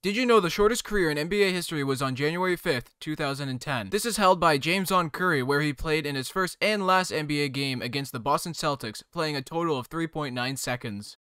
Did you know the shortest career in NBA history was on January 5th, 2010? This is held by James On Curry, where he played in his first and last NBA game against the Boston Celtics, playing a total of 3.9 seconds.